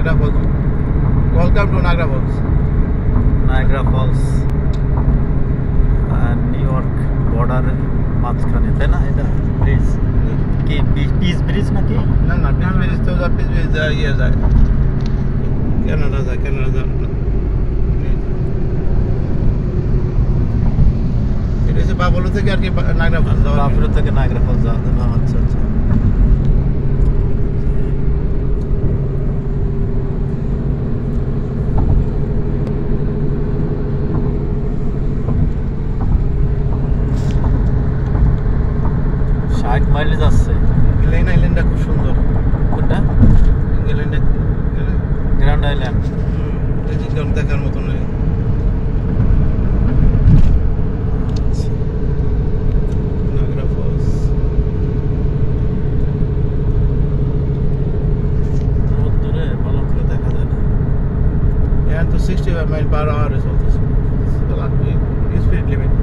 Niagara Falls. Welcome to Niagara Falls. Niagara Falls. New York বর্ডারের মাঝখানে, তাই না? এটা ব্রিজ কি পিস ব্রিজ নাকি? না না, পিস ব্রিজ তো পিস ব্রিজ ইয়ে যায়, কানাডা যায়, কানাডা যায়। এটা হচ্ছে বাফালো থেকে আর কি নাগরা ফলস যাওয়া। বাফালো থেকে নাগরা ফলস যাওয়া। আচ্ছা আচ্ছা। মাইলেজ আসছে। গ্লেন আইল্যান্ডটা খুব সুন্দর। কোনটা? গ্র্যান্ড আইল্যান্ড দেখার মতন। নাগরা ফলস দূরে ভালো করে দেখা যায় না। এখন তো 65 মাইল পার আওয়ারে চলতেছে, স্পিড লিমিট।